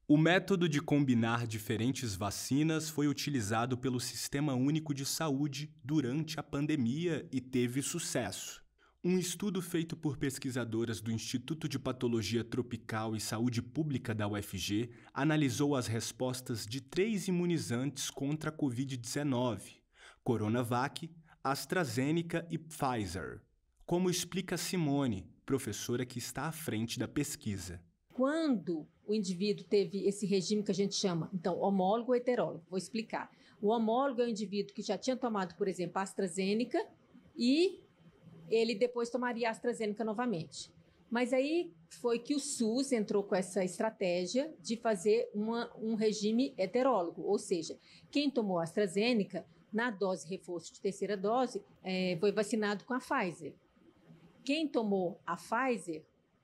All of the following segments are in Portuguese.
O método de combinar diferentes vacinas foi utilizado pelo Sistema Único de Saúde durante a pandemia e teve sucesso. Um estudo feito por pesquisadoras do Instituto de Patologia Tropical e Saúde Pública da UFG analisou as respostas de 3 imunizantes contra a Covid-19, Coronavac, AstraZeneca e Pfizer. Como explica Simone, professora que está à frente da pesquisa. Quando o indivíduo teve esse regime que a gente chama, então, homólogo ou heterólogo, vou explicar. O homólogo é o indivíduo que já tinha tomado, por exemplo, a AstraZeneca e ele depois tomaria a AstraZeneca novamente. Mas aí foi que o SUS entrou com essa estratégia de fazer um regime heterólogo, ou seja, quem tomou a AstraZeneca, na dose reforço de terceira dose, foi vacinado com a Pfizer. Quem tomou a Pfizer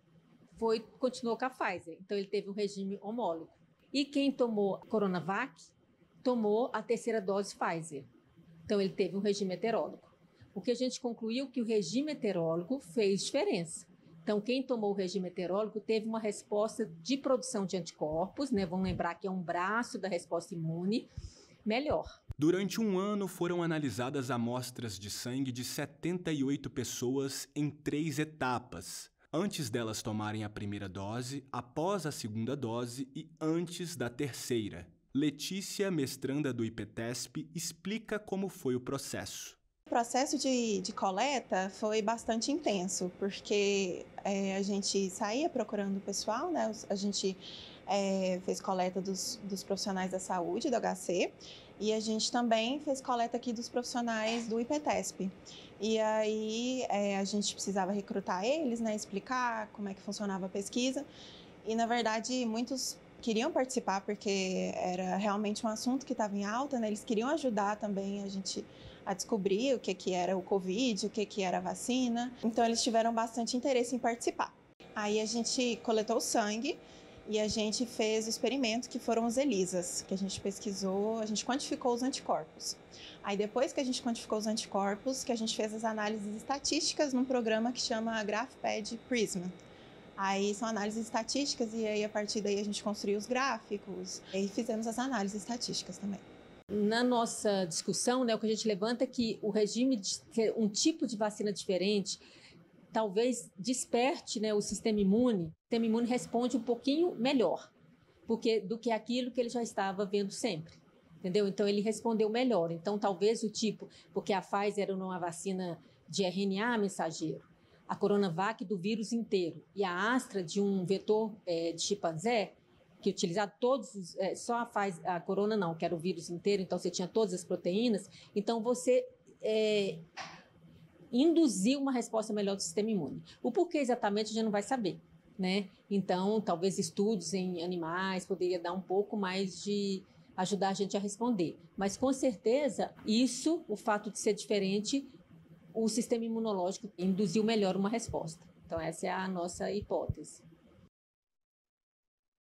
continuou com a Pfizer, então ele teve um regime homólogo. E quem tomou a Coronavac, tomou a terceira dose Pfizer, então ele teve um regime heterólogo. O que a gente concluiu que o regime heterólogo fez diferença. Então, quem tomou o regime heterólogo teve uma resposta de produção de anticorpos, né? Vamos lembrar que é um braço da resposta imune, melhor. Durante um ano foram analisadas amostras de sangue de 78 pessoas em 3 etapas. Antes delas tomarem a primeira dose, após a segunda dose e antes da terceira. Letícia, mestranda do IPTESP, explica como foi o processo. O processo de coleta foi bastante intenso, porque a gente saía procurando o pessoal, né? A gente fez coleta dos profissionais da saúde, do HC, e a gente também fez coleta aqui dos profissionais do IPTESP. E aí a gente precisava recrutar eles, né? Explicar como é que funcionava a pesquisa. E, na verdade, muitos queriam participar porque era realmente um assunto que estava em alta, né? Eles queriam ajudar também a gente a descobrir o que era o Covid, o que era a vacina. Então, eles tiveram bastante interesse em participar. Aí a gente coletou o sangue e a gente fez o experimento que foram os ELISAs, que a gente pesquisou, a gente quantificou os anticorpos. Aí depois que a gente quantificou os anticorpos, que a gente fez as análises estatísticas num programa que chama GraphPad Prisma. Aí são análises estatísticas e aí a partir daí a gente construiu os gráficos e fizemos as análises estatísticas também. Na nossa discussão, né, o que a gente levanta é que o regime de um tipo de vacina diferente talvez desperte, né, o sistema imune. O sistema imune responde um pouquinho melhor do que aquilo que ele já estava vendo sempre, entendeu? Então, ele respondeu melhor. Então, talvez o tipo, porque a Pfizer era uma vacina de RNA mensageiro, a Coronavac do vírus inteiro e a Astra de um vetor de chimpanzé, que utilizava todos, só a Corona não, que era o vírus inteiro, então você tinha todas as proteínas, então você induziu uma resposta melhor do sistema imune. O porquê exatamente a gente não vai saber, né? Então, talvez estudos em animais poderia dar um pouco mais de ajudar a gente a responder. Mas, com certeza, o fato de ser diferente, o sistema imunológico induziu melhor uma resposta. Então, essa é a nossa hipótese.